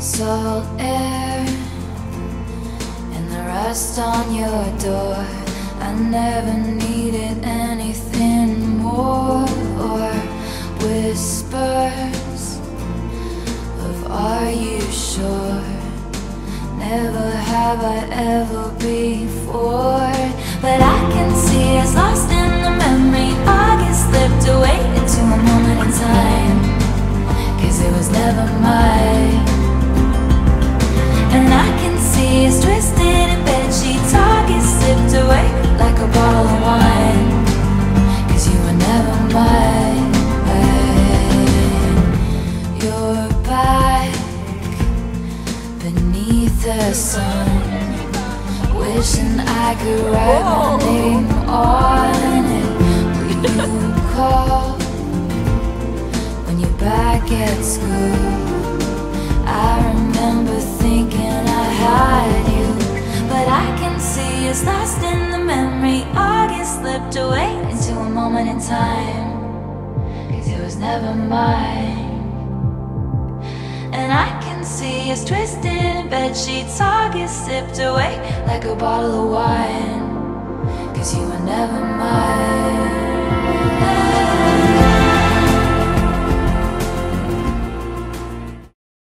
salt air and the rust on your door. I never needed anything more, or whispers of "Are you sure?" Never have I ever before. But I can see us lost in the memory. August slipped away into a moment in time, 'cause it was never mine. And I can see us twisted in bed sheets. August slipped away like a bottle of wine, 'cause you were never mine. You're back beneath the sun, wishing I could write my name on it. Will you call when you're back at school? I remember thinking I had you, but I can see us lost in the memory. August slipped away into a moment in time, 'cause it was never mine. And I can see us twisted in bed sheets. August sipped away like a bottle of wine.